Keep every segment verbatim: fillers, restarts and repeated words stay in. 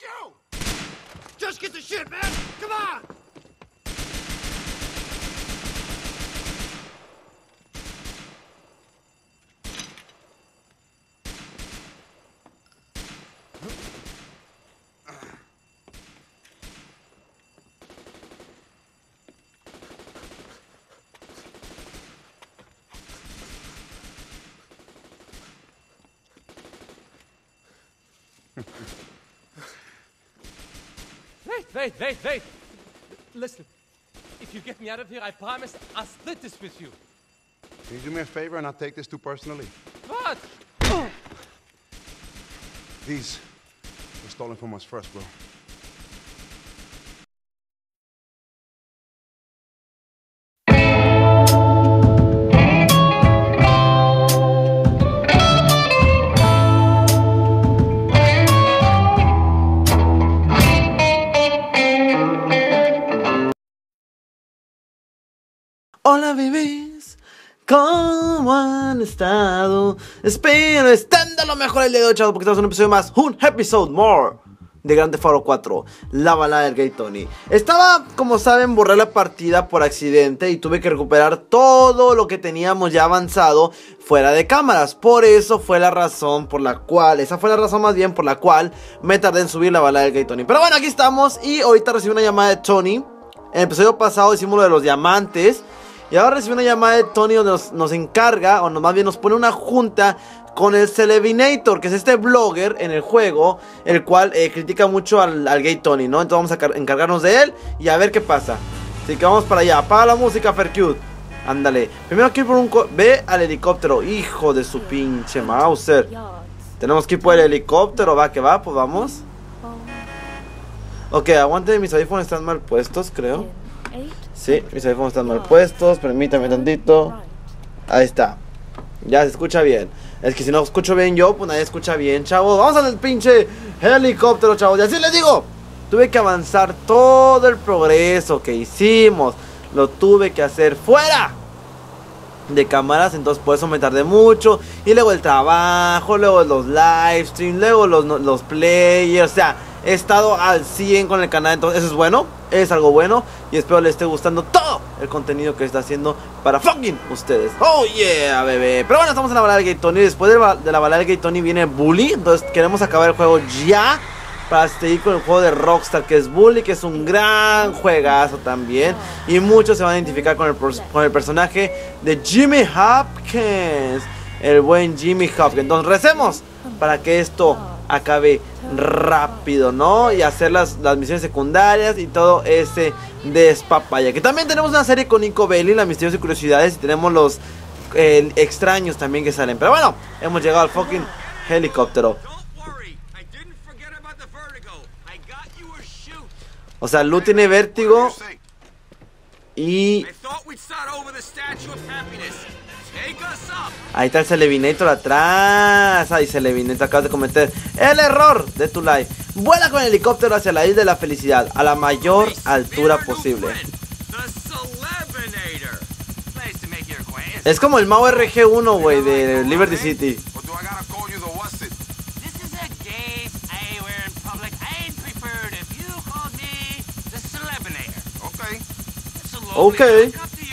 you! Just get the shit, man! Come on! Wait, wait, wait, wait. Listen, if you get me out of here, I promise I'll split this with you. Can you do me a favor and not take this too personally? What? These were stolen from us first, bro. Hola bebés, ¿cómo han estado? Espero estén de lo mejor el día de hoy, chavos, porque estamos en un episodio más, un episode more de Grand Theft Auto cuatro, la balada del Gay Tony. Estaba, como saben, borré la partida por accidente y tuve que recuperar todo lo que teníamos ya avanzado fuera de cámaras. Por eso fue la razón por la cual, esa fue la razón más bien por la cual me tardé en subir la balada del Gay Tony. Pero bueno, aquí estamos y ahorita recibí una llamada de Tony. En el episodio pasado hicimos lo de los diamantes. Y ahora recibí una llamada de Tony donde nos, nos encarga, o no, más bien nos pone una junta con el Celebinator, que es este blogger en el juego, el cual eh, critica mucho al, al Gay Tony, ¿no? Entonces vamos a encargarnos de él y a ver qué pasa. Así que vamos para allá. Apaga la música, Fercute. Ándale. Primero hay que ir por un... Ve al helicóptero. Hijo de su pinche Mauser. Tenemos que ir por el helicóptero. Va, que va, pues vamos. Ok, aguante, mis audífonos están mal puestos, creo. Sí, mis audífonos están mal puestos. Permítame tantito. Ahí está. Ya se escucha bien. Es que si no escucho bien yo, pues nadie escucha bien, chavos. Vamos al pinche helicóptero, chavos. Y así les digo, tuve que avanzar todo el progreso que hicimos. Lo tuve que hacer fuera de cámaras, entonces por eso me tardé mucho. Y luego el trabajo, luego los live streams, luego los, los players. O sea, he estado al cien con el canal, entonces eso es bueno, es algo bueno. Y espero les esté gustando todo el contenido que está haciendo para fucking ustedes. Oh yeah, bebé. Pero bueno, estamos en la balada del Gay Tony. Después de la, de la balada del Gay Tony viene Bully. Entonces queremos acabar el juego ya para seguir con el juego de Rockstar, que es Bully, que es un gran juegazo también. Y muchos se van a identificar con el, con el personaje de Jimmy Hopkins, el buen Jimmy Hopkins. Entonces recemos para que esto acabe rápido, ¿no? Y hacer las, las misiones secundarias y todo ese despapaya. Que también tenemos una serie con Nico Bellic, las misterios y curiosidades. Y tenemos los eh, extraños también que salen. Pero bueno, hemos llegado al fucking helicóptero. O sea, Lu tiene vértigo. Y ahí está el Celebinator atrás. Ay, Celebinator, acabas de cometer el error de tu life. Vuela con el helicóptero hacia la isla de la felicidad a la mayor altura posible. Es como el Mao R G uno, güey, de Liberty City. Okay.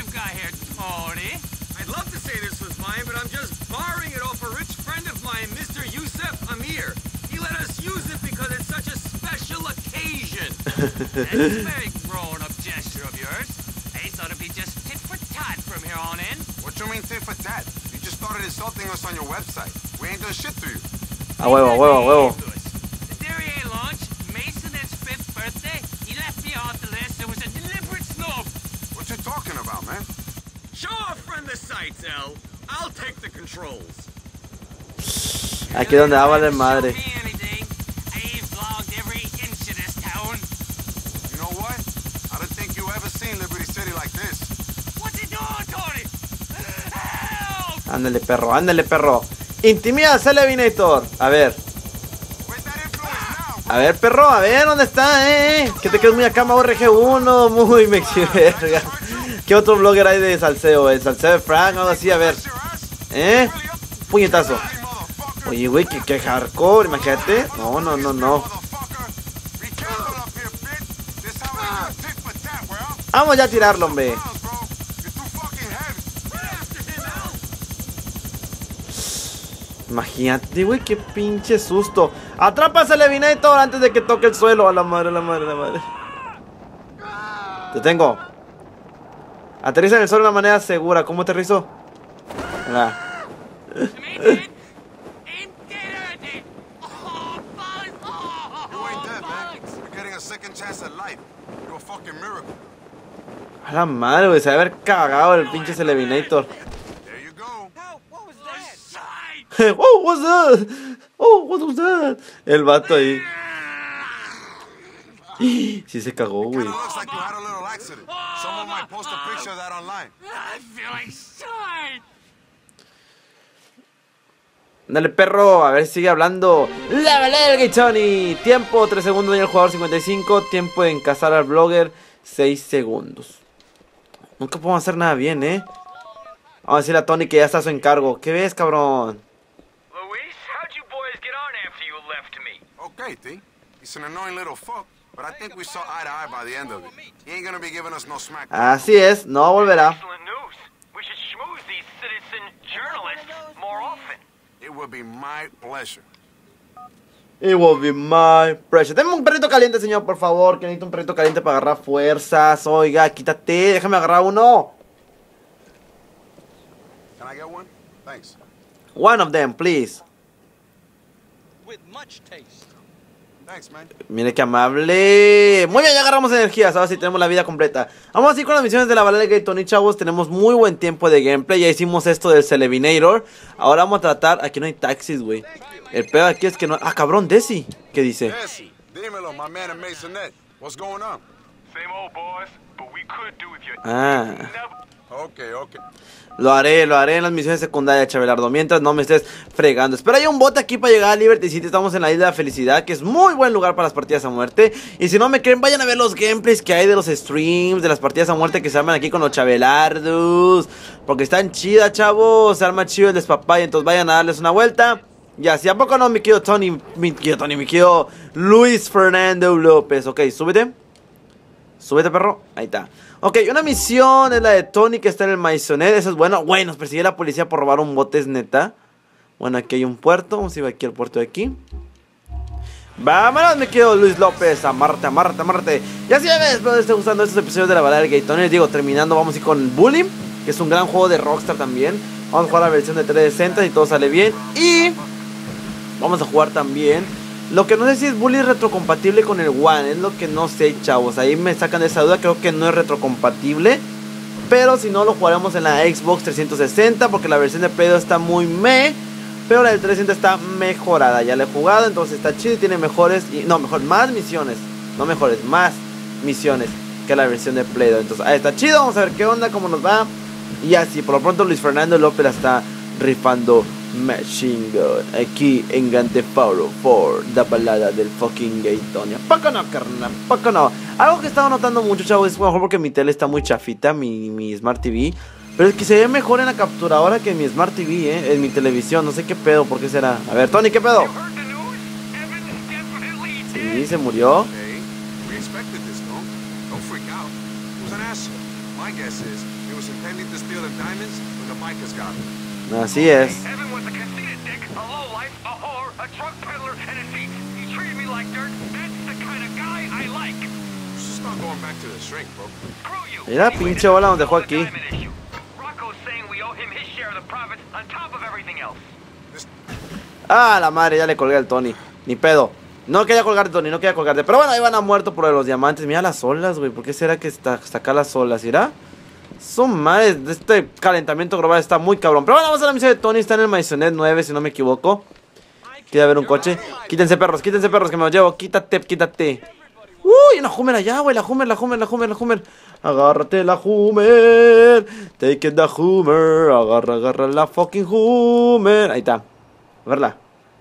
That's a very grown-up gesture of yours. I thought it'd be just tit for tat from here on in. What you mean tit for tat? You just started insulting us on your website. We ain't done shit to you. A huevo, a huevo, a huevo. The Derriere launch, Mason and his fifth birthday, he left me off the list. It was a deliberate snub. What you talking about, man? Show a friend the sights, L. I'll take the controls. Aquí donde va a valer madre. Ándale, perro, ándale, perro. Intimida al Celebinator. A ver. A ver, perro, a ver, ¿dónde está, eh? Que te quedas muy acá, Mau R G uno. Muy mexiverga. ¿Qué otro blogger hay de salseo? El salseo de Frank, algo así, a ver. ¿Eh? Puñetazo. Oye, güey, que, que hardcore, imagínate. No, no, no, no. Vamos ya a tirarlo, hombre. Imagínate, güey, qué pinche susto. Atrapa ese Levinator antes de que toque el suelo. A la madre, a la madre, a la madre. Te tengo. Aterriza en el suelo de una manera segura. ¿Cómo aterrizo? Ah. A la madre, güey, se debe haber cagado el pinche Levinator. Oh, what's that? Oh, what was that? El vato ahí. Sí se cagó, güey. Dale, perro, a ver si sigue hablando. La balada del Tony. Tiempo, tres segundos en el jugador, cincuenta y cinco. Tiempo en cazar al blogger, seis segundos. Nunca podemos hacer nada bien, ¿eh? Vamos a decirle a Tony que ya está a su encargo. ¿Qué ves, cabrón? Luis, how'd you boys get on after you left me? Okay, T. He's an annoying little fuck, but I think we saw eye to eye by the end of it. He ain't gonna be giving us no smack. Así es, no volverá. Excellent news. We should schmooze these citizen journalists more often. It would be my pleasure. It will be my pressure. Deme un perrito caliente, señor, por favor. Que necesito un perrito caliente para agarrar fuerzas. Oiga, quítate, déjame agarrar uno. Can I get one? Thanks. One of them, please. With much taste. Thanks, man. Mire qué amable. Muy bien, ya agarramos energías. Ahora sí tenemos la vida completa. Vamos a ir con las misiones de la balada de Tony, chavos. Tenemos muy buen tiempo de gameplay. Ya hicimos esto del Celebinator. Ahora vamos a tratar. Aquí no hay taxis, güey. El peor aquí es que no. Ah, cabrón, Desi. ¿Qué dice? Desi, dímelo, my man in Masonette. What's going on? Same old boys, but we could do with your Ah. Okay, okay. Lo haré, lo haré en las misiones secundarias, Chabelardo. Mientras no me estés fregando. Espera, hay un bote aquí para llegar a Liberty City. Estamos en la Isla de la Felicidad, que es muy buen lugar para las partidas a muerte. Y si no me creen, vayan a ver los gameplays que hay de los streams, de las partidas a muerte que se arman aquí con los Chabelardos. Porque están chidas, chavos. Se arma chido el despapay. Entonces vayan a darles una vuelta. Y así, ¿a poco no, mi querido Tony? Mi querido Tony, mi querido Luis Fernando López. Ok, súbete. Súbete, perro. Ahí está. Ok, una misión es la de Tony, que está en el Maisonette. Eso es bueno. Güey, nos persigue la policía por robar un bote, es neta. Bueno, aquí hay un puerto. Vamos a ir aquí al puerto de aquí. Vámonos, me quedo Luis López. Amarte, amarte, amarte. Y así ves, espero que les esté gustando estos episodios de la balada del Tony. Les digo, terminando, vamos a ir con Bully, que es un gran juego de Rockstar también. Vamos a jugar la versión de trescientos sesenta si todo sale bien. Y vamos a jugar también lo que no sé si es Bully retrocompatible con el One. Es lo que no sé, chavos. Ahí me sacan de esa duda. Creo que no es retrocompatible. Pero si no, lo jugaremos en la Xbox trescientos sesenta. Porque la versión de Play dos está muy meh. Pero la del trescientos sesenta está mejorada. Ya la he jugado, entonces está chido y tiene mejores y, no, mejor, más misiones. No mejores, más misiones que la versión de Play dos. Entonces ahí está chido. Vamos a ver qué onda, cómo nos va. Y así, por lo pronto Luis Fernando López la está rifando Machine Gun aquí en Grand Theft Auto cuatro, la balada del fucking Gay Tony. Poco no, carnal, poco no. Algo que he estado notando mucho, chavos, es mejor porque mi tele está muy chafita, mi, mi Smart T V. Pero es que se ve mejor en la capturadora que en mi Smart T V, eh, en mi televisión. No sé qué pedo, ¿por qué será? A ver, Tony, ¿qué pedo? Sí, se murió. Hey, we expected this, no? Don't freak out. It was an asshole. My guess is he was intending to steal the diamonds when the bikers got him. Así es. Evan was a conceited dick, a lowlife, a whore, a drug peddler, and a thief. He treated me like dirt. That's the kind of guy I like. Just start going back to the shrink, bro. Screw you. Mira, pinche bola nos dejó aquí. Rocco's saying we owe him his share of the profits on top of everything else. Ah, la madre, ya le colgué al Tony. Ni pedo. No quería colgarte, Tony, no quería colgarte. Pero bueno, ahí van a muerto por los diamantes. Mira las olas, güey. ¿Por qué será que está, está acá las olas? ¿Irá? Son madres. Este calentamiento global está muy cabrón. Pero bueno, vamos a la misión de Tony. Está en el Maisonette nueve, si no me equivoco. Quiere haber un coche. Quítense, perros, quítense, perros, que me los llevo. Quítate, quítate. Uy, una Hummer allá, güey. La Hummer, la Hummer, la Hummer, la Hummer. Agárrate la Hummer. Take it the Hummer. Agarra, agarra la fucking Hummer. Ahí está. A verla.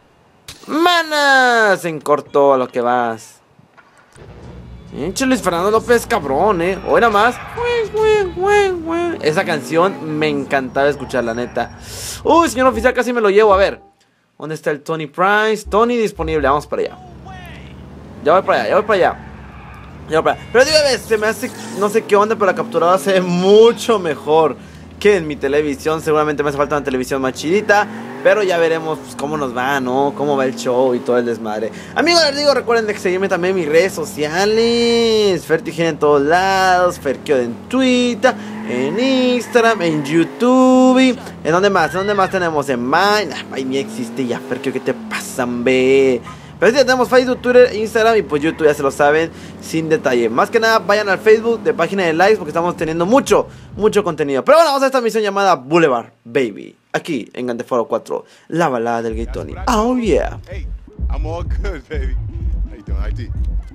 Manas, en corto a lo que vas. Pinche Luis Fernando López, cabrón, eh. O era más. Esa canción me encantaba escucharla, neta. Uy, señor oficial, casi me lo llevo. A ver, ¿dónde está el Tony Price? Tony disponible, vamos para allá. Ya voy para allá, ya voy para allá. Pero, pero digo, se me hace, no sé qué onda, pero la capturada se ve mucho mejor que en mi televisión. Seguramente me hace falta una televisión más chidita, pero ya veremos pues, cómo nos va, ¿no? Cómo va el show y todo el desmadre. Amigos, les digo, recuerden de seguirme también en mis redes sociales. Fertigen en todos lados, Ferkio en Twitter, en Instagram, en YouTube. ¿En dónde más? ¿En dónde más tenemos? En Vine. Ah, Vine ya existe ya, Ferkio, ¿qué te pasan, ve? Pero sí, tenemos Facebook, Twitter, Instagram y pues YouTube, ya se lo saben, sin detalle. Más que nada, vayan al Facebook de Página de Likes porque estamos teniendo mucho, mucho contenido. Pero bueno, vamos a esta misión llamada Boulevard, Baby. Aquí, en Gandeforo cuatro, la balada del gay Tony. Oh, yeah. Hey, I'm all good, baby. How you doing, I D?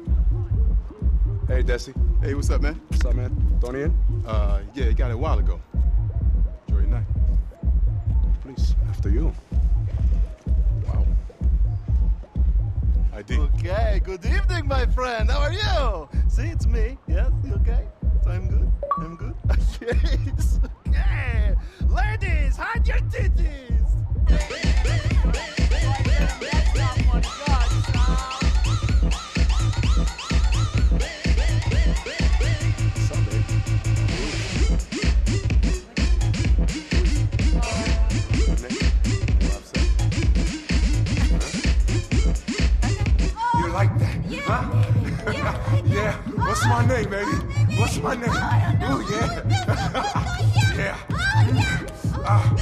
Hey, Desi. Hey, what's up, man? What's up, man? Tony in? Uh, yeah, he got it a while ago. Enjoy your night. Please, after you. Wow. I D. Okay, good evening, my friend. How are you? See, it's me. Yes, you okay? So I'm good. I'm good. Yes. Okay. Ladies, hide your titties. Like that, huh? Yeah. What's my name, baby? What's my name? Oh, yeah. Yeah. Ah.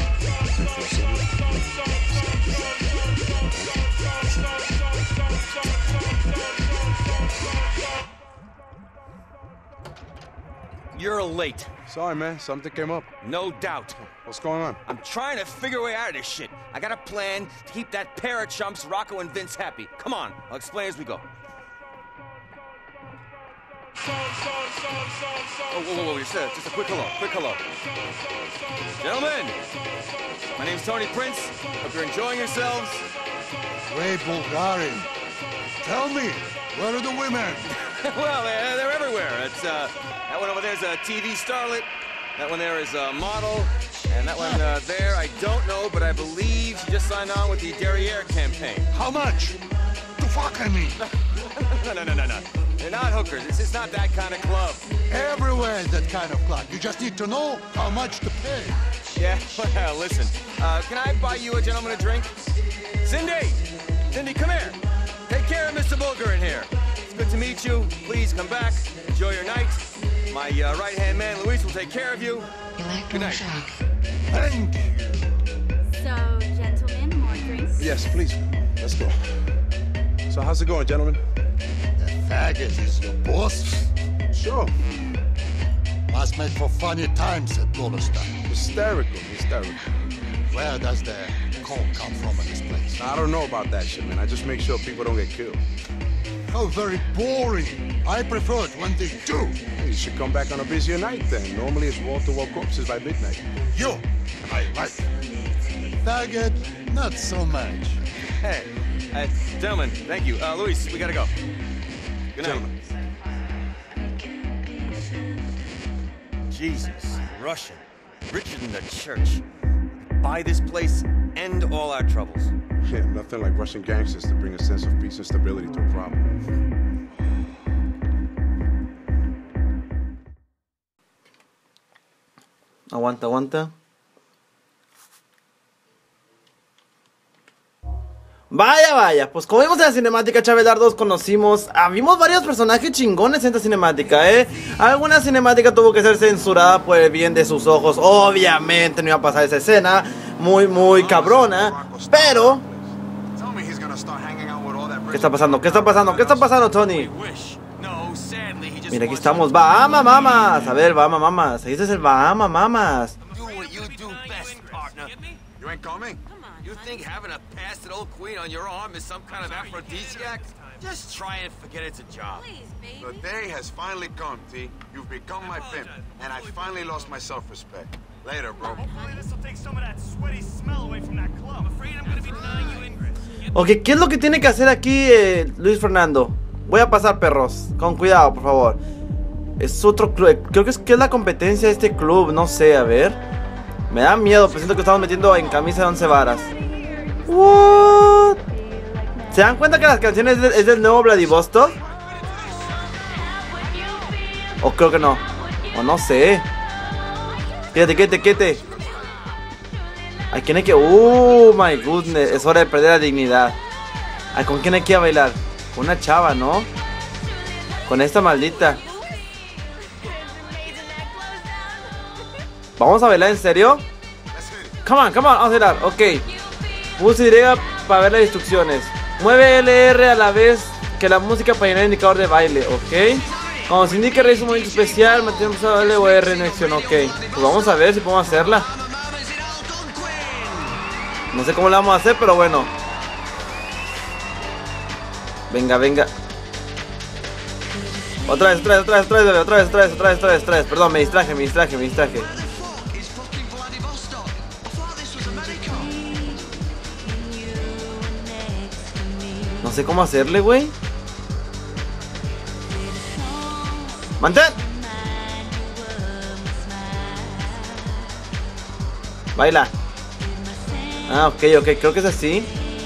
You're late. Sorry, man. Something came up. No doubt. What's going on? I'm trying to figure a way out of this shit. I got a plan to keep that pair of chumps, Rocco and Vince, happy. Come on, I'll explain as we go. Oh, whoa, whoa, whoa, just a, just a quick hello, quick hello. Gentlemen, my name's Tony Prince. Hope you're enjoying yourselves. Great Bulgarian. Tell me, where are the women? Well, they're, they're everywhere. It's, uh, that one over there's a T V starlet. That one there is a model. And that one uh, there, I don't know, but I believe she just signed on with the Derriere campaign. How much? The fuck I mean? No, no, no, no, no. They're not hookers. It's just not that kind of club. Everywhere is that kind of club. You just need to know how much to pay. Yeah, well, listen. Uh, can I buy you a gentleman a drink? Cindy! Cindy, come here. Take care of Mister Bulger in here. It's good to meet you. Please come back. Enjoy your night. My uh, right-hand man, Luis, will take care of you. Good night. Thank you. So, gentlemen, more drinks? Yes, please. Let's go. So how's it going, gentlemen? The faggot is your boss? Sure. Must make for funny times at Golostan. Hysterical, hysterical. Where does the coke come from in this place? I don't know about that shit, man. I just make sure people don't get killed. How very boring. I prefer it when they do. You should come back on a busier night then. Normally it's wall-to-wall corpses by midnight. You, I like. Faggot, not so much. Hey, uh, gentlemen, thank you. Uh, Luis, we gotta go. Good night. Gentlemen. Jesus, Russian, richer than the church. Buy this place, end all our troubles. Yeah, nothing like Russian gangsters to bring a sense of peace and stability to a problem. Aguanta, aguanta. Vaya, vaya, pues como vimos en la cinemática Chavelar dos conocimos, ah, vimos varios personajes chingones en esta cinemática, eh. Alguna cinemática tuvo que ser censurada por el bien de sus ojos, obviamente no iba a pasar esa escena, muy, muy cabrona, pero... ¿Qué está pasando? ¿Qué está pasando? ¿Qué está pasando, Tony? Mira, aquí estamos, Bahama Mamas, a ver, Bahama Mamas, este es el Bahama Mamas. You ain't coming? You think having a pasted old queen on your arm is some kind of aphrodisiac? Just try and forget it's a job. The day has finally come, T. You've become my pimp, and I finally lost my self-respect. Later, bro. This'll take some of that sweaty smell away from that club. I'm afraid I'm gonna be denying you ingress. Ok, ¿qué es lo que tiene que hacer aquí eh, Luis Fernando? Voy a pasar, perros. Con cuidado, por favor. Es otro club. Creo que es, que es la competencia de este club. No sé, a ver. Me da miedo, pero siento que estamos metiendo en camisa de once varas. What? ¿Se dan cuenta que las canciones es, de, es del nuevo Vladivostok? O creo que no. O no sé. Quédate, quédate, quédate. ¿A quién hay que...? Uh, my goodness. Es hora de perder la dignidad. Ay, ¿con quién hay que ir a bailar? Con una chava, ¿no? Con esta maldita. ¿Vamos a bailar en serio? Come on, come on, vamos a bailar. Ok. Pulse Y para ver las instrucciones. Mueve L R a la vez que la música para llenar el indicador de baile, ok. Cuando se indique realiza un movimiento especial, mantiene pulsado L o R en acción, ok. Pues vamos a ver si podemos hacerla. No sé cómo la vamos a hacer, pero bueno. Venga, venga. Otra vez, otra vez, otra vez, otra vez, otra vez, otra vez, otra vez, otra vez, otra vez. Perdón, me distraje, me distraje, me distraje. No sé cómo hacerle, güey. ¡Mantén! Baila. Ah, ok, ok, creo que es así.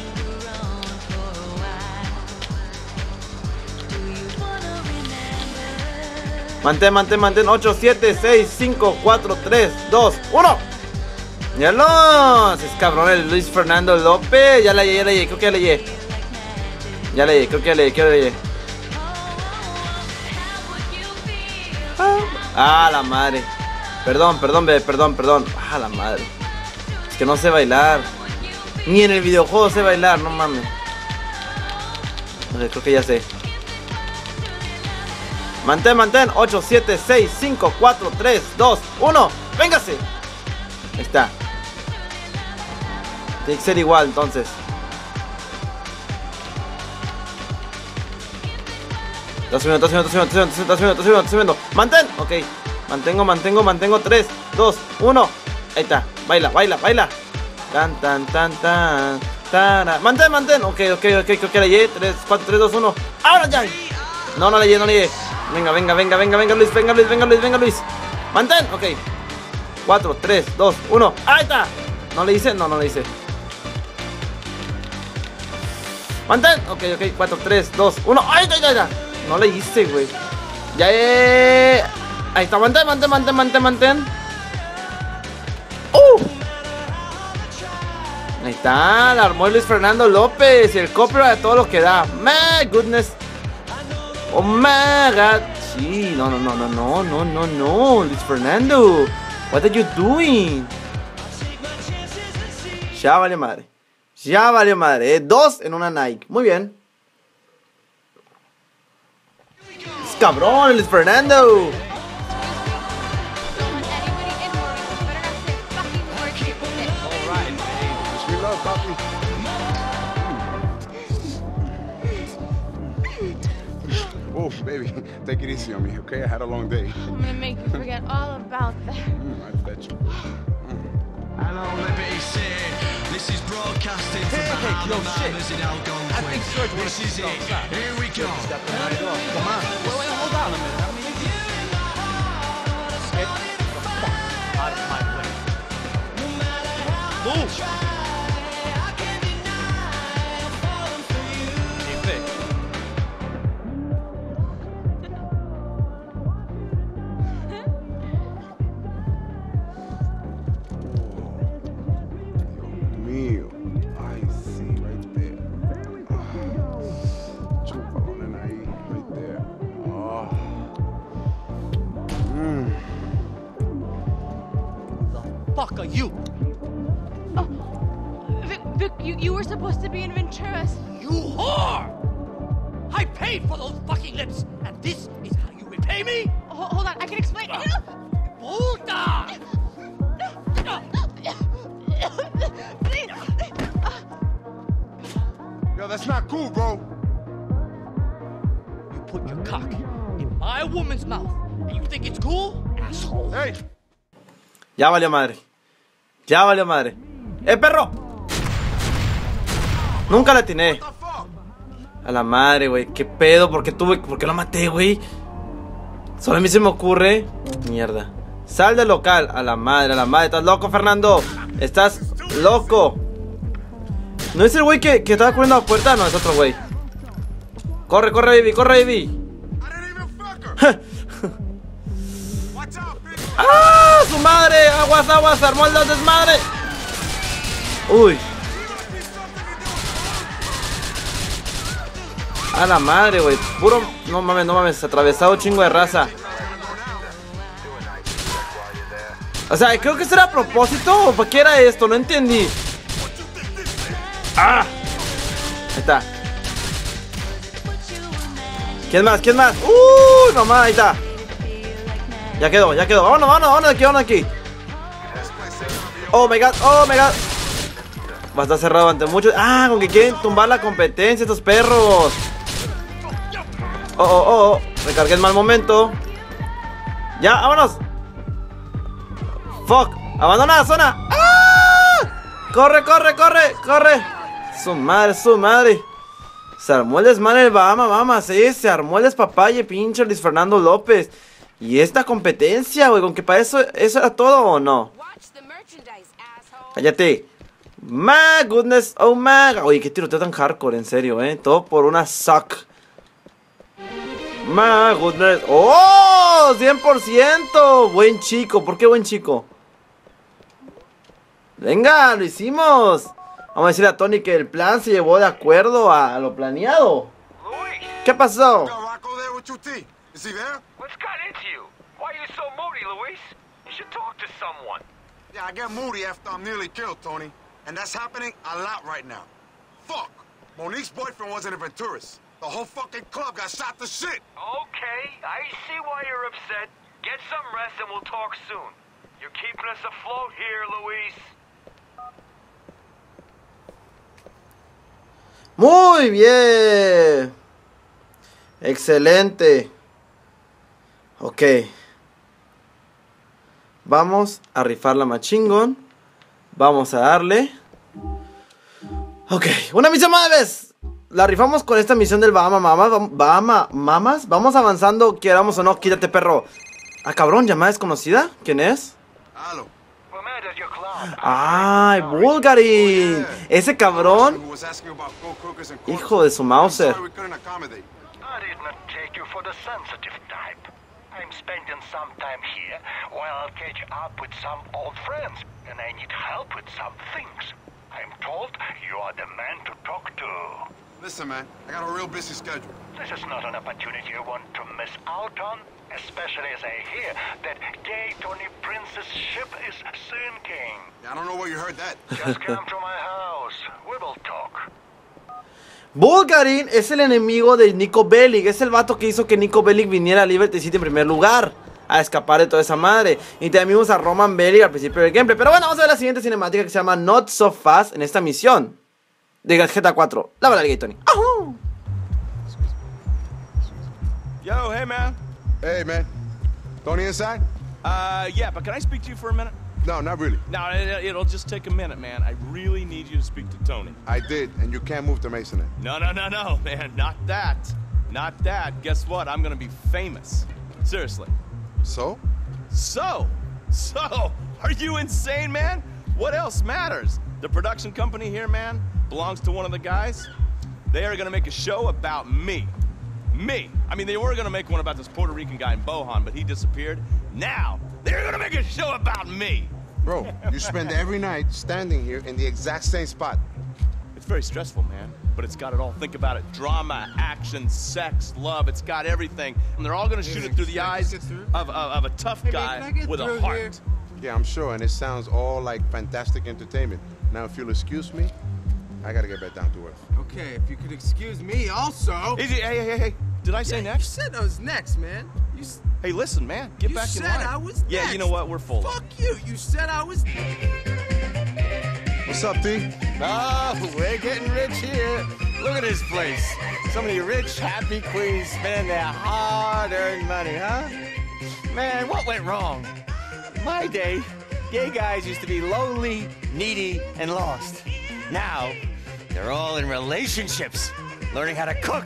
Mantén, mantén, mantén. ocho, siete, seis, cinco, cuatro, tres, dos, uno. ¡Ya lo! Es cabrón el Luis Fernando López. Ya la llegué, ya la llegué, creo que ya la llegué. Ya la llegué, creo que ya la llegué, creo que ya la llegué. Ah, la madre. Perdón, perdón, bebé, perdón, perdón. Ah, la madre. Es que no sé bailar. Ni en el videojuego sé bailar, no mames. Creo que ya sé. Mantén, mantén. ocho, siete, seis, cinco, cuatro, tres, dos, uno. ¡Véngase! Ahí está. Tiene que ser igual, entonces. Está subiendo, está subiendo, está subiendo, está subiendo, está subiendo, está subiendo. Mantén. Ok. Mantengo, mantengo, mantengo. tres, dos, uno. Ahí está. Baila, baila, baila. Tan, tan, tan, tan. Tan. Mantén, mantén. Ok, ok, ok. Creo que la llegué. tres, cuatro, tres, dos, uno. ¡Ahora ya! No, no la llegué, no la llegué. Venga, venga, venga, venga, venga, Luis. Venga, Luis, venga, Luis, venga, Luis. Mantén. Ok. cuatro, tres, dos, uno. ¡Ahí está! ¿No le hice? No, no le hice. Mantén. Ok, ok. cuatro, tres, dos, uno. ¡Ahí está, ahí está, ahí está! No le hice, güey. Ya, eh. Ahí está, mantén, mantén, mantén, mantén, mantén. ¡Uh! Ahí está, la armó Luis Fernando López. Y el copyright de todo lo que da. My goodness. Oh my god. Sí, no, no, no, no, no, no, no, no. Luis Fernando. What are you doing? Ya vale madre. Ya vale madre. Eh. Dos en una Nike. Muy bien. Cabrón, Luis Fernando. Oh, baby, take it easy on me, okay? I had a long day. I'm gonna make you forget all about that. Mm, I bet you. Hello, Liberty City. This is broadcasting from Hey, the hey, Harlem yo, shit. Isles in Algonquin. I think Serge wants This to is see it. outside. Here we go. Come on. Wait, wait, hold on a minute. I mean, get the fuck out of my way. Move. Hey, Vic. Mío. I see right there. Chúpalo, nena, ahí, right there. Oh. Mm. The fuck are you? Oh, Vic, Vic you, you were supposed to be in Venturas. You whore! I paid for those fucking lips, and this is how you repay me? Oh, hold on, I can explain. Puta! Please. Yo, that's not cool, bro. You put your cock in my woman's mouth, and you think it's cool, asshole? Hey. Ya valió madre. Ya valió madre. ¡Eh, perro! Nunca la atiné. A la madre, güey. ¿Qué pedo? ¿Por qué tuve? ¿Por qué lo maté, güey? Solo a mí se me ocurre. Mierda. Sal del local. A la madre, a la madre. ¿Estás loco, Fernando? ¿Estás loco? ¿No es el güey que, que estaba cubriendo la puerta? No, es otro güey. Corre, corre, baby, corre, baby. ¡Ah! ¡Su madre! ¡Aguas, aguas! ¡Se armó el desmadre! ¡Uy! A la madre, güey. Puro... No mames, no mames. Atravesado chingo de raza. O sea, creo que esto era a propósito. ¿O para qué era esto? No entendí. ¡Ah! Ahí está. ¿Quién más? ¿Quién más? ¡Uh! Nomás, ahí está. Ya quedó, ya quedó. Vámonos, vámonos, vámonos de aquí, vámonos de aquí. Oh my god, oh my god. Va a estar cerrado ante muchos. Ah, con que quieren tumbar la competencia estos perros. Oh, oh, oh, oh. Recargué en mal momento. Ya, vámonos. Fuck, abandona la zona. ¡Ah! Corre, corre, corre, corre. Su madre, su madre. Se armó el desmadre el Bahama, Bahama, sí, se armó el despapalle, pinche Luis Fernando López. Y esta competencia, güey, con que para eso, ¿eso era todo o no? Cállate. My goodness, oh my god. Oye, qué tiroteo tan hardcore, en serio, eh. Todo por una suck. My goodness. ¡Oh! cien por ciento. Buen chico. ¿Por qué buen chico? Venga, lo hicimos. Vamos a decirle a Tony que el plan se llevó de acuerdo a lo planeado. ¿Qué pasó? What's got into you? Why are you so moody, Luis? You should talk to someone. Yeah, I get moody after I'm nearly killed, Tony. And that's happening a lot right now. Fuck! Monique's boyfriend wasn't even tourist. The whole fucking club got shot to shit. Okay, I see why you're upset. Get some rest and we'll talk soon. You're keeping us afloat here, Luis. Muy bien. Excelente. Ok. Vamos a rifar la machine gun. Vamos a darle. Ok, una misión más de vez. La rifamos con esta misión del Bahama Mamas. Bahama Mamas. Vamos avanzando, queramos o no. Quítate, perro. Ah, cabrón, llamada desconocida. ¿Quién es? Ay, Bulgarin. Ese cabrón. Hijo de su Mauser. I'm spending some time here while I'll catch up with some old friends, and I need help with some things. I'm told you are the man to talk to. Listen, man, I got a real busy schedule. This is not an opportunity you want to miss out on, especially as I hear that gay Tony Prince's ship is sinking. Yeah, I don't know where you heard that. Just come to my house. We will talk. Bulgarin es el enemigo de Nico Bellic. Es el vato que hizo que Nico Bellic viniera a Liberty City en primer lugar, a escapar de toda esa madre. Y también vimos a Roman Bellic al principio del gameplay. Pero bueno, vamos a ver la siguiente cinemática que se llama Not So Fast en esta misión de G T A cuatro. La verdad, gay Tony. ¡Oh! Yo, hey man. Hey man. Tony inside? Uh, yeah, but can I speak to you for a minute? No, not really. No, it, it'll just take a minute, man. I really need you to speak to Tony. I did, and you can't move to Masonite. No, no, no, no, man. Not that. Not that. Guess what? I'm gonna be famous. Seriously. So? So? So? Are you insane, man? What else matters? The production company here, man, belongs to one of the guys. They are gonna make a show about me. Me. I mean, they were gonna make one about this Puerto Rican guy in Bohan, but he disappeared. Now, they're gonna make a show about me. Bro, you spend every night standing here in the exact same spot. It's very stressful, man, but it's got it all. Think about it. Drama, action, sex, love. It's got everything. And they're all gonna shoot it through the eyes of, of, of a tough guy with a heart. Yeah, I'm sure, and it sounds all like fantastic entertainment. Now, if you'll excuse me, I gotta get back down to earth. Okay, if you could excuse me also. Hey, hey, hey, hey. Did I say yeah, next? You said I was next, man. You s Hey, listen, man. Get you back in line. You said I was Yeah, next. you know what? We're full. Fuck you. You said I was. What's up, D? Oh, we're getting rich here. Look at this place. So many rich, happy queens spending their hard-earned money, huh? Man, what went wrong? In my day, gay guys used to be lonely, needy, and lost. Now, they're all in relationships, learning how to cook.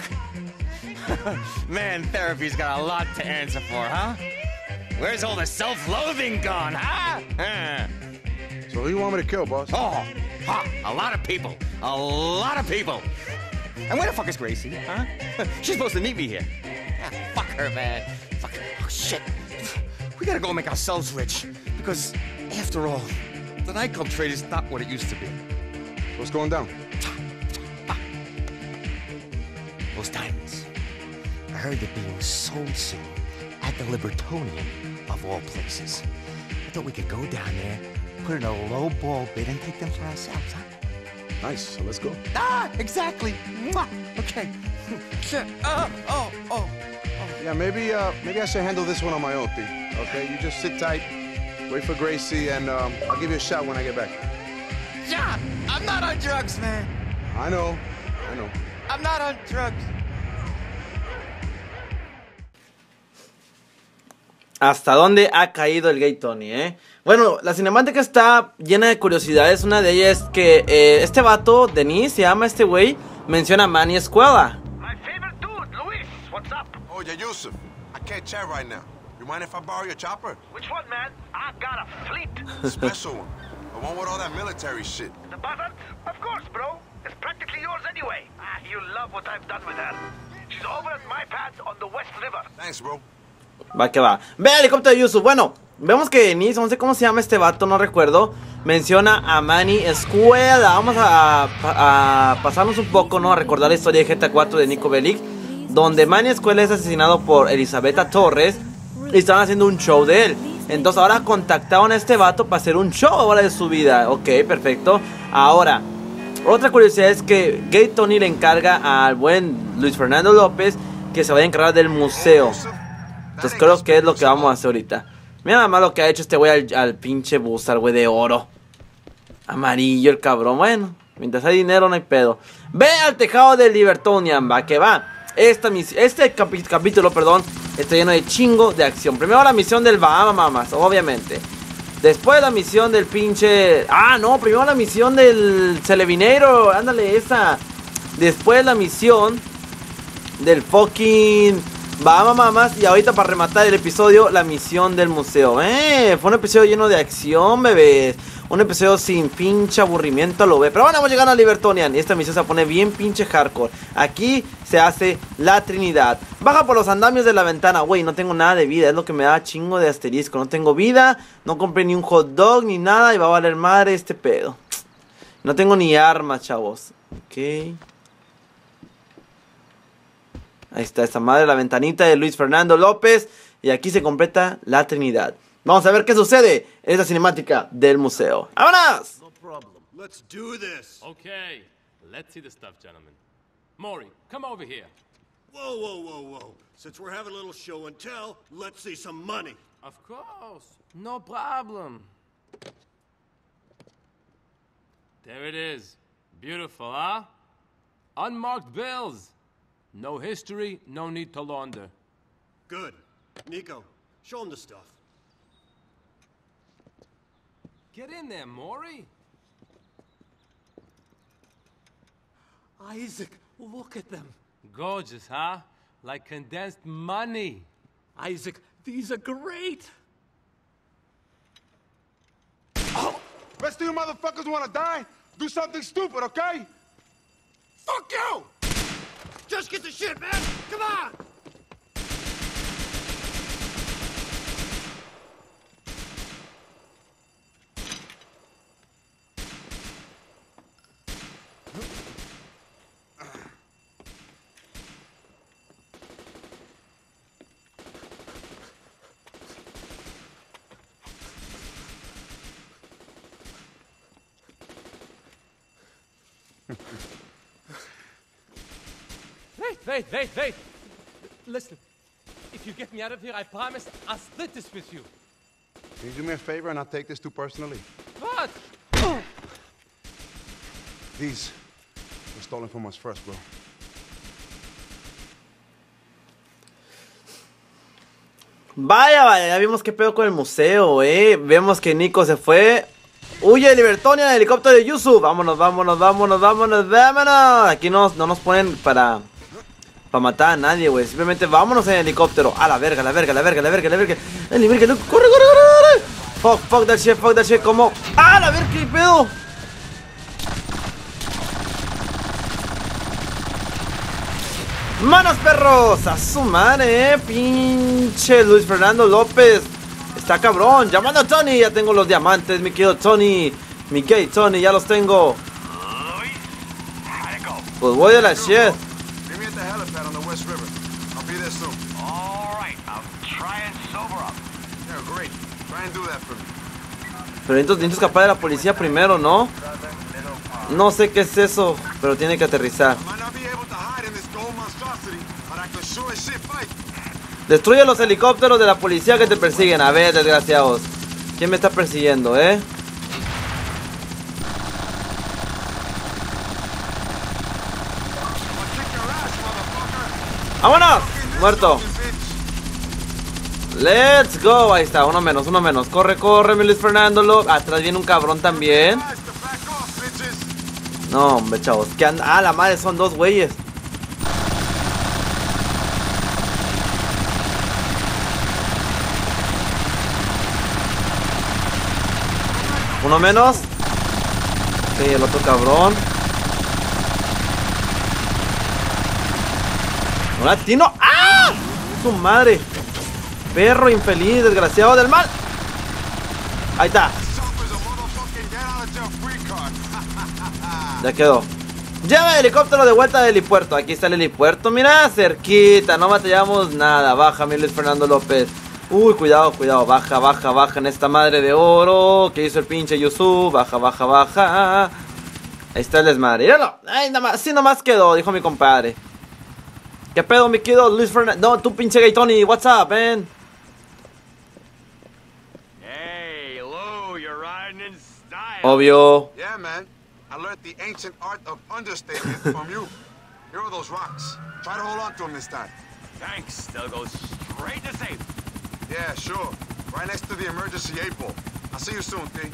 Man, therapy's got a lot to answer for, huh? Where's all the self-loathing gone, huh? huh? So who you want me to kill, boss? Oh, huh, a lot of people. A lot of people. And where the fuck is Gracie, huh? She's supposed to meet me here. Ah, fuck her, man. Fuck her. Oh, shit. We gotta go make ourselves rich. Because, after all, the nightclub trade is not what it used to be. What's going down? Those diamonds. I heard they're being sold soon at the Libertonian, of all places. I thought we could go down there, put in a low ball bid, and take them for ourselves, huh? Nice, so let's go. Ah, exactly. Mwah. Okay. Sure. Oh, oh, oh. Yeah, maybe uh, maybe I should handle this one on my own, P. Okay, you just sit tight, wait for Gracie, and um, I'll give you a shot when I get back. John, I'm not on drugs, man. I know, I know. I'm not on drugs. ¿Hasta dónde ha caído el gay Tony, eh? Bueno, la cinemática está llena de curiosidades. Una de ellas es que eh, este vato, Denis, se llama este güey, menciona a Manny Escuela. My favorite dude, Luis. What's up? Oh, yeah, Yusuf. I can't chat right now. You mind if I borrow your chopper? Which one, man? I got a fleet. Special one. The one with all that military shit. The buzzard? Of course, bro. It's practically yours anyway. Ah, you love what I've done with her. She's over at my pad on the West River. Thanks, bro. Va que va. Ve el helicóptero de Yusuf. Bueno, vemos que Denis, no sé cómo se llama este vato, no recuerdo, menciona a Manny Escuela. Vamos a, a, a pasarnos un poco, ¿no? A recordar la historia de G T A cuatro de Niko Bellic, donde Manny Escuela es asesinado por Elizabeth Torres y estaban haciendo un show de él. Entonces ahora contactaron a este vato para hacer un show ahora de su vida. Ok, perfecto. Ahora, otra curiosidad es que Gay Tony le encarga al buen Luis Fernando López que se vaya a encargar del museo. Entonces creo que es lo que vamos a hacer ahorita. Mira nada más lo que ha hecho este güey al, al pinche Buzzard, güey, de oro. Amarillo el cabrón. Bueno, mientras hay dinero no hay pedo. Ve al tejado del Libertonian, va que va. Esta este capi capítulo, perdón, está lleno de chingo de acción. Primero la misión del Bahama Mamas, obviamente. Después la misión del pinche... Ah, no, primero la misión del Celebinero. Ándale, esa. Después la misión del fucking Bahama Mamas. Y ahorita para rematar el episodio, la misión del museo. Eh, fue un episodio lleno de acción, bebés. Un episodio sin pinche aburrimiento, lo ve. Pero bueno, vamos a llegar a Libertonian. Y esta misión se pone bien pinche hardcore. Aquí se hace la Trinidad. Baja por los andamios de la ventana. Güey, no tengo nada de vida. Es lo que me da chingo de asterisco. No tengo vida. No compré ni un hot dog ni nada. Y va a valer madre este pedo. No tengo ni armas, chavos. Ok. Ahí está esta madre, la ventanita de Luis Fernando López. Y aquí se completa la Trinidad. Vamos a ver qué sucede en esta cinemática del museo. ¡Vámonos! No problem. Let's do this. Okay, let's see the stuff, gentlemen. Maury, come over here. Whoa, whoa, whoa, whoa. Since we're having a little show and tell, let's see some money. Of course, no problem. There it is. Beautiful, huh? Unmarked bills. No history, no need to launder. Good. Nico, show him the stuff. Get in there, Maury. Isaac, look at them. Gorgeous, huh? Like condensed money. Isaac, these are great. Oh! Rest of you motherfuckers wanna die? Do something stupid, okay? Fuck you! Just get the shit, man! Come on! Wait, wait, wait, wait. Listen, if you get me out of here, I promise I'll split this with you. Can you do me a favor and not take this too personally? What? These were stolen from us first, bro. Vaya, vaya, ya vimos qué pedo con el museo, eh. Vemos que Nico se fue. Huye Libertonian en el helicóptero de Yusuf. Vámonos, vámonos, vámonos, vámonos, vámonos. Aquí no, no nos ponen para Para matar a nadie, güey. Simplemente vámonos en el helicóptero. A la verga, la verga, la verga, la verga, la verga. El verga, corre, corre, corre, corre. Fuck, fuck that shit, fuck that shit. ¿Cómo? ¡Ah, la verga, qué pedo! ¡Manos, perros! A su madre, eh. Pinche Luis Fernando López. Está cabrón. Llamando a Tony. Ya tengo los diamantes, mi querido Tony. Mi gay Tony, ya los tengo. Pues voy de la shit. Meet me at the helipad on the West River. I'll be there soon. All right, I'll try and sober up. Yeah, great. Try and do that for me. Pero necesito, necesito escapar de la policía primero, ¿no? No sé qué es eso, pero tiene que aterrizar. Destruye los helicópteros de la policía que te persiguen. A ver, desgraciados. ¿Quién me está persiguiendo, eh? ¡Vámonos! Muerto. Let's go. Ahí está, uno menos, uno menos. Corre, corre, mi Luis Fernando. Lo... Atrás viene un cabrón también. No, hombre, chavos. ¿Qué anda? Ah, la madre, son dos güeyes. Uno menos. Sí, el otro cabrón. Un latino. ¡Ah! Su madre. Perro infeliz, desgraciado del mal. Ahí está. Ya quedó. Lleva el helicóptero de vuelta del helipuerto. Aquí está el helipuerto, mira, cerquita. No batallamos nada. Baja, mi Luis Fernando López. Uy, cuidado, cuidado. Baja, baja, baja en esta madre de oro. ¿Qué hizo el pinche Yusuf? Baja, baja, baja. Ahí está el desmadre. Míralo. Ay, nada más, así nomás quedó, dijo mi compadre. ¿Qué pedo, mi querido Luis Fernando? No, tú pinche gay Tony. What's up, man? Hey, Lou, you're riding in style. Obvio. Yeah, man. I learned the ancient art of understatement from you. Here are those rocks. Try to hold on to them this time. Thanks. They'll go straight to safety. Yeah, sure. Right next to the emergency eight ball. I'll see you soon, T.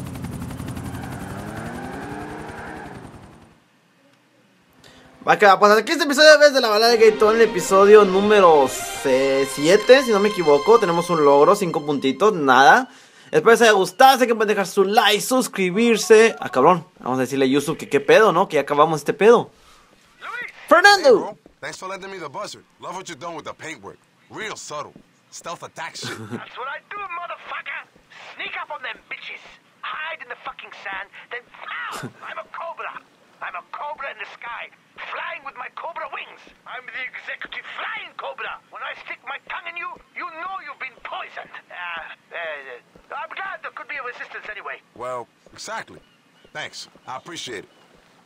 Va a quedar, pues aquí este episodio ves de la balada de Gay Tony, el episodio número siete, si no me equivoco. Tenemos un logro, cinco puntitos, nada. Espero que les haya gustado, sé que pueden dejar su like, suscribirse. Ah, cabrón, vamos a decirle a Yusuf que qué pedo, ¿no? Que ya acabamos este pedo. Fernando. Hey, bro. Thanks for lending me the buzzard. Love what you've done with the paintwork. Real subtle. Stealth attack shit. That's what I do, motherfucker. Sneak up on them bitches. Hide in the fucking sand, then pow! I'm a cobra. I'm a cobra in the sky, flying with my cobra wings. I'm the executive flying cobra. When I stick my tongue in you, you know you've been poisoned. Uh, uh, I'm glad there could be a resistance anyway. Well, exactly. Thanks. I appreciate it.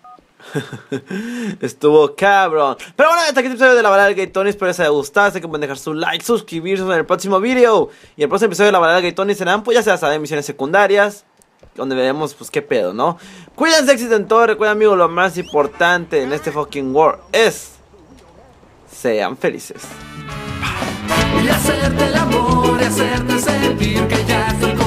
Estuvo cabrón. Pero bueno, hasta aquí este episodio de la balada del Gay Tony. Espero que les haya gustado. Sé que pueden dejar su like, suscribirse en el próximo video. Y el próximo episodio de la balada del Gay Tony serán, pues ya se las saben, misiones secundarias, donde veremos pues qué pedo, ¿no? Cuídense, éxito en todo. Recuerden, amigos, lo más importante en este fucking world es sean felices. Y hacerte el amor y hacerte sentir que ya estoy